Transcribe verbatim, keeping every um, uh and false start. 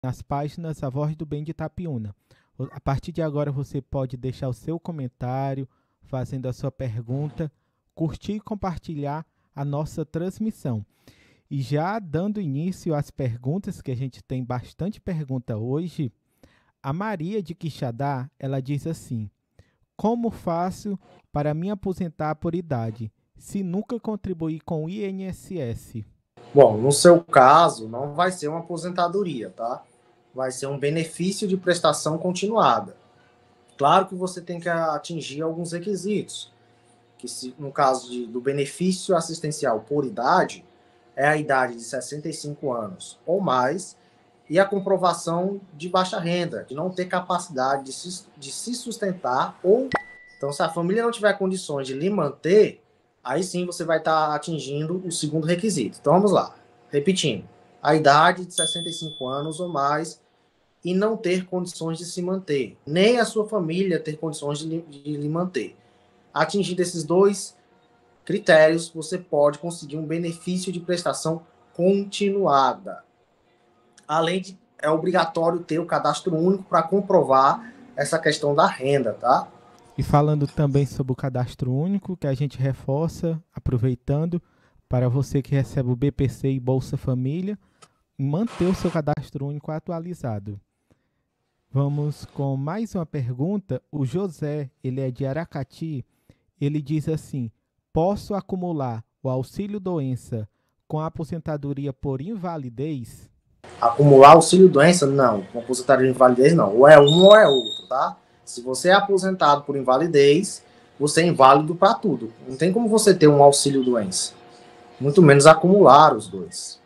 nas páginas A Voz do Bem de Itapiúna. A partir de agora você pode deixar o seu comentário, fazendo a sua pergunta, curtir e compartilhar a nossa transmissão. E já dando início às perguntas, que a gente tem bastante pergunta hoje, a Maria de Quixadá, ela diz assim: como faço para me aposentar por idade, se nunca contribuí com o I N S S? Bom, no seu caso, não vai ser uma aposentadoria, tá? Vai ser um benefício de prestação continuada. Claro que você tem que atingir alguns requisitos, que se, no caso de, do benefício assistencial por idade, é a idade de sessenta e cinco anos ou mais, e a comprovação de baixa renda, de não ter capacidade de se, de se sustentar, ou, então, se a família não tiver condições de lhe manter, aí sim você vai estar atingindo o segundo requisito. Então, vamos lá. Repetindo. A idade de sessenta e cinco anos ou mais e não ter condições de se manter. Nem a sua família ter condições de lhe, de lhe manter. Atingindo esses dois critérios, você pode conseguir um benefício de prestação continuada. Além de, é obrigatório ter o cadastro único para comprovar essa questão da renda, tá? E falando também sobre o cadastro único, que a gente reforça, aproveitando, para você que recebe o B P C e Bolsa Família, manter o seu cadastro único atualizado. Vamos com mais uma pergunta. O José, ele é de Aracati, ele diz assim: posso acumular o auxílio-doença com a aposentadoria por invalidez? Acumular auxílio-doença? Não. Com aposentadoria por invalidez, não. Ou é um ou é outro, tá? Se você é aposentado por invalidez, você é inválido para tudo. Não tem como você ter um auxílio-doença. Muito menos acumular os dois.